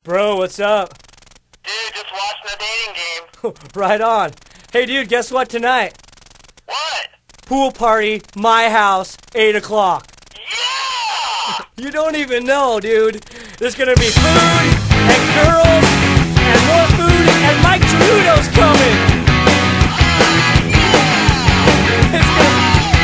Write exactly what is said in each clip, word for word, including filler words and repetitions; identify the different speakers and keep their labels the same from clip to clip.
Speaker 1: Bro, what's up?
Speaker 2: Dude, just watching a dating game.
Speaker 1: Right on. Hey, dude, guess what tonight?
Speaker 2: What?
Speaker 1: Pool party, my house, eight o'clock.
Speaker 2: Yeah!
Speaker 1: You don't even know, dude. There's gonna be food, and girls, and more food, and Mike Gerudo's coming. It's gonna...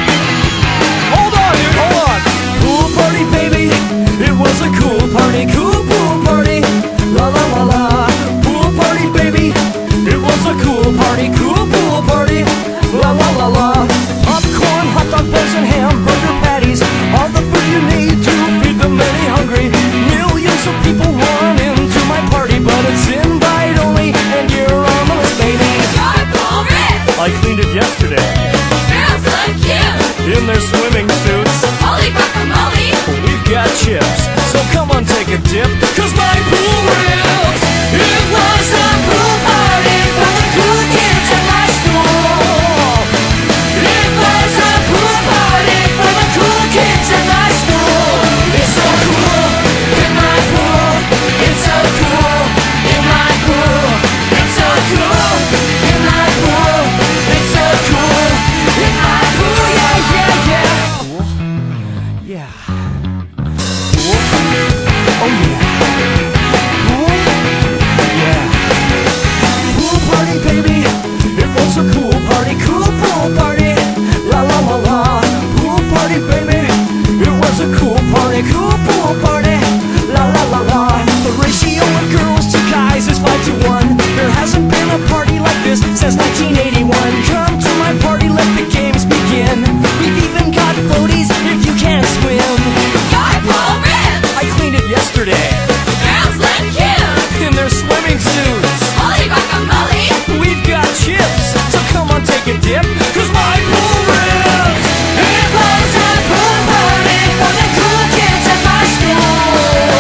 Speaker 1: Hold on, dude, hold on. Pool party, baby. It was a cool party, cool pool party. La la la la. Pool party, baby. It was a cool party, cool pool party. La la la la. Popcorn, hot dog buns, and hamburger patties. All the food you need to feed the many hungry. Millions of people want into my party, but it's invite only, and you're on the list, baby.
Speaker 3: Got cool Ritz!
Speaker 1: I cleaned it yesterday.
Speaker 3: Girls look cute!
Speaker 1: In their swimming suits.
Speaker 3: Holy guacamole!
Speaker 1: We've got chips, so come on, take a dip. Cause my pool rips. It was a pool party for the cool kids at my school. It was a pool party for the cool kids at my school. It's so cool in my pool. It's so cool in my pool. It's so cool in my pool. It's so cool in my pool. Yeah, yeah, yeah. Cool? Yeah. Cool? Oh yeah. Cool? Yeah. Pool party, baby. It was a cool party, cool pool party. La la la la. Pool party, baby. It was a cool party, cool pool party. La la la la. The ratio of girls to guys is five to one. There hasn't been a party like this since nineteen eighty-one. Come to my party, let the games begin. We've even got floaties if you can't swim.
Speaker 3: Got cool Ritz!
Speaker 1: I cleaned it yesterday.
Speaker 3: Girls look cute!
Speaker 1: In their swimming suits.
Speaker 3: Holy guacamole!
Speaker 1: We've got chips, so come on, take a dip. Cause my pool rips. It was a pool party for the cool kids at my school.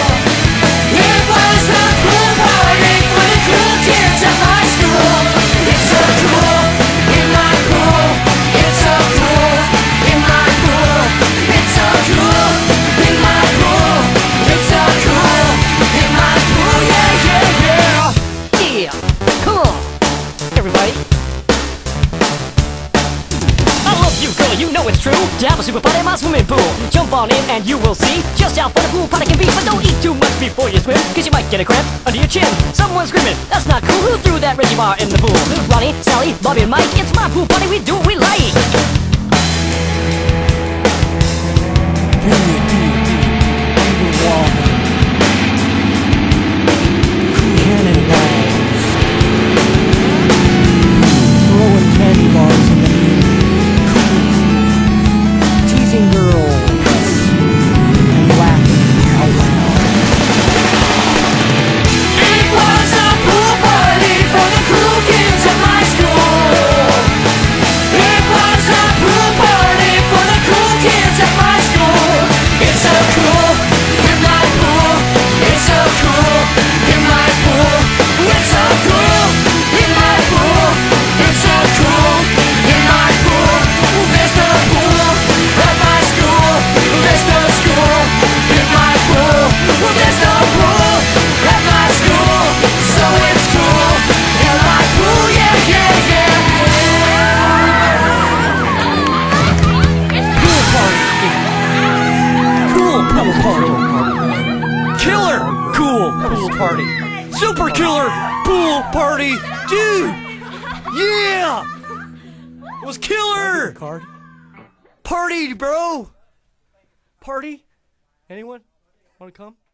Speaker 1: It was a pool party for the cool kids at my school. It's so cool in my pool. It's so cool in my pool. It's so cool in my pool. It's so cool in my pool. Yeah, yeah, yeah. Yeah, cool. Everybody. I love you, girl, you know it's true. To have a super party in my swimming pool. Jump on in and you will see just how fun a pool party can be. But don't eat too much before you swim, cause you might get a cramp under your chin. Someone's screaming, that's not cool. Who threw that Reggie bar in the pool? Ronnie, Sally, Bobby, and Mike. It's my pool party, we do what we like. Cannonballs. Throwing candy bars in the teasing girls and laughing out loud. It was a pool party for the cool kids at my school. It was a pool party for the cool kids at my school. It's so cool in my pool. It's so cool in my pool. It's so cool in my pool. It's so cool in my pool. There's no pool at my school. There's no school in my pool. There's no pool at my school. So it's cool in my pool. Yeah, yeah, yeah. Pool party. Cool pool party. Killer cool pool party. Super killer pool party. Dude. Yeah. It was killer! Card. Party, bro! Party? Anyone? Want to come?